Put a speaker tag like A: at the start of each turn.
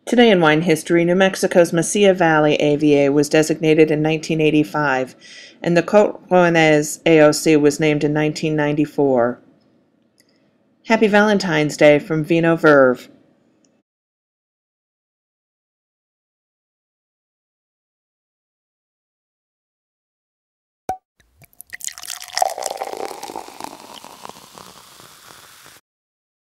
A: Today in wine history, New Mexico's Mesilla Valley AVA was designated in 1985, and the Côte Rouennaise AOC was named in 1994. Happy Valentine's Day from VinoVerve.